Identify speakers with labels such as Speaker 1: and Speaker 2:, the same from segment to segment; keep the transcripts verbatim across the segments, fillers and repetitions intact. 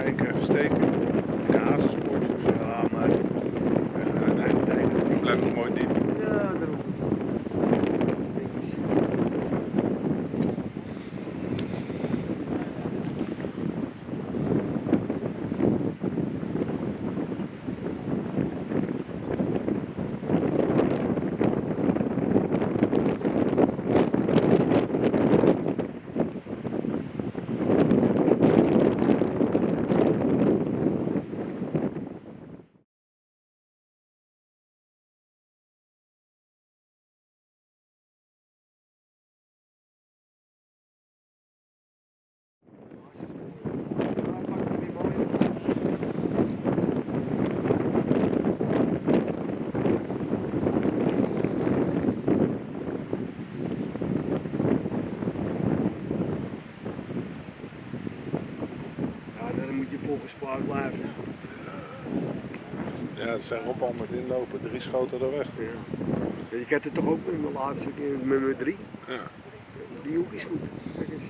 Speaker 1: één keer even steken. Kazensportje of zo.
Speaker 2: Ja, maar ja, eigen tijden.
Speaker 1: Blijft nog mooi diep.
Speaker 2: Ja, daarom. Volgespaard blijven.
Speaker 1: Ja, dat zijn Rob al met inlopen, drie schoten er weg.
Speaker 2: Ja. Je kent het toch ook met mijn laatste keer met mijn drie?
Speaker 1: Ja.
Speaker 2: Die hoek is goed. Kijk eens.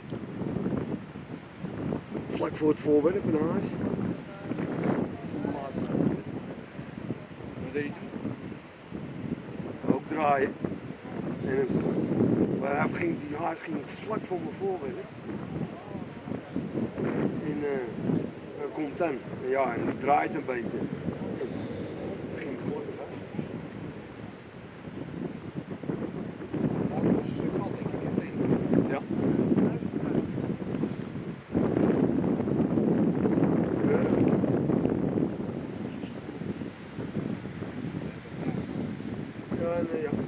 Speaker 2: Vlak voor het voorwerp een haas. Wat deed je toen? Ook draaien. En het, maar hij ging, die haas ging vlak voor mijn voorwerp. En, uh, komt dan. Ja, en die draait een beetje. En ging gelukkig af. Dat is een stuk gat, denk ik. Ja. Ja, nee, ja.